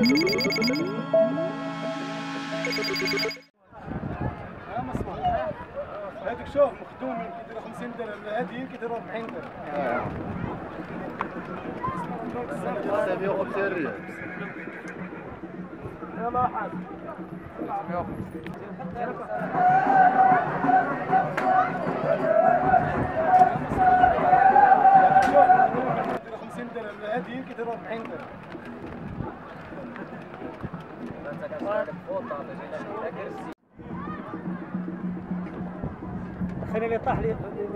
هذيك شوف مخدومين كيديروا 50 درهم، هاديين كيديروا 40 درهم. 950 ريال. يلا حاج. هاديين كيديروا 40 درهم. خليني اللي طاح لي.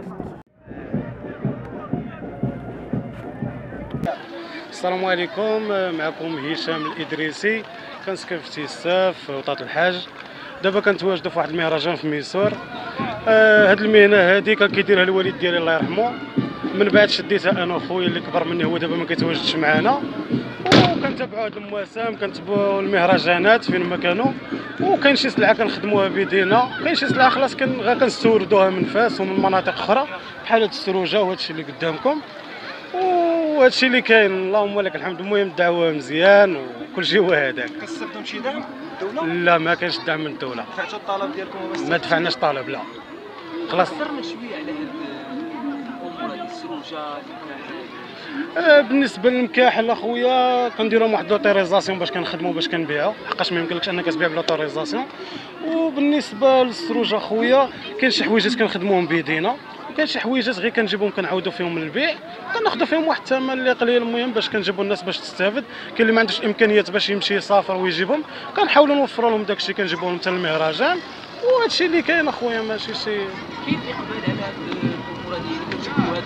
السلام عليكم، معكم هشام الإدريسي، كنسكن في تيساف وطاط الحاج. دابا كنتواجدوا في واحد المهرجان في ميسور. هاد المهنه هادي كان كيديرها الوالد ديالي الله يرحمه، من بعد شديتها انا وخويا اللي كبر مني، هو دابا ما كيتواجدش معنا، وكنتابعوا هاد المواسم، كنتبعوا المهرجانات فين ما كانوا، وكاين شي سلعه كنخدموها بيدينا، كاين شي سلعه خلاص كنستوردوها من فاس ومن مناطق اخرى بحال هاد السروجه وهاد الشيء اللي قدامكم، وهذا الشيء اللي كاين. اللهم لك الحمد. المهم الدعوه مزيان وكل شيء هو هذاك. كتستخدم شي دعم من الدوله؟ لا، ما كاينش دعم من الدوله. دفعتوا الطلب ديالكم؟ ما دفعناش طلب، لا. خلاص. هضرنا شويه على هاد الامور ديال السروجه. بالنسبه للمكاحل اخويا كنديروا واحد لوطوريزاسيون باش كنخدموا باش كنبيعوا، حقاش ما يمكنلكش انك تبيع بلوطوريزاسيون. وبالنسبه للسروجه اخويا كاين شي حويجات كنخدموهم بيدينا، وكاين شي حويجات غير كنجيبهم كنعاودوا فيهم البيع، كناخذوا فيهم واحد الثمن اللي قليل، المهم باش كنجيبوا الناس باش تستافد. كاين اللي ما عندوش امكانيات باش يمشي يسافر ويجيبهم، كنحاولوا نوفروا لهم داكشي، كنجيبوا لهم حتى المهرجان، وهذا الشيء اللي كاين اخويا، ماشي شي. كاين اقبال على هاد الامور هادي اللي كتشوفوا هاد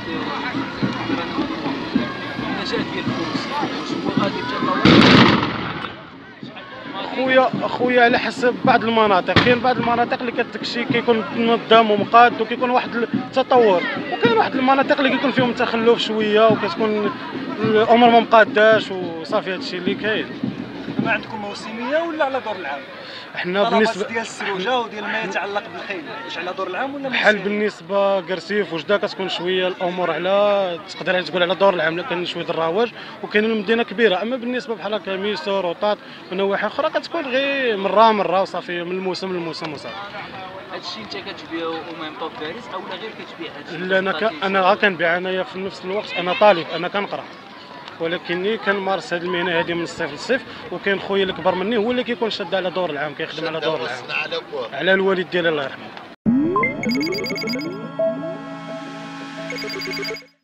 المجال ديال الفلوس، واش هو غادي يتطور؟ اخويا على حسب بعض المناطق، كاين بعض المناطق اللي داكشي كيكون منظم ومقاد وكيكون واحد التطور، وكاين واحد المناطق اللي كيكون فيهم تخلف شويه وكتكون الامور ما مقاداش وصافي. هذا الشيء اللي كاين. ما عندكم موسميه ولا على دور العام؟ حنا بالنسبه ديال السروجه وديال ما يتعلق بالخيل، واش على دور العام ولا بحال بالنسبه قرسيف وجده كتكون شويه الامور على تقدر تقول على دور العام، كاين شويه الرواج، وكاين المدينه كبيره. اما بالنسبه بحال هكا ميسور وطاط ونواحي اخرى كتكون غير مره وصافي، من الموسم للموسم وصافي. هادشي انت كتبيعو او ميم طون فارس اولا غير كتبيع هادشي؟ لا، انا غا كنبيع انايا في نفس الوقت. انا طالب، انا كنقرا، ولكني كنمارس هذه المهنه هذه من الصيف للصيف. وكاين خويا اللي كبر مني هو اللي كيكون شاد على دور العام، كيخدم على دور العام على الوالد ديالي الله يرحمه.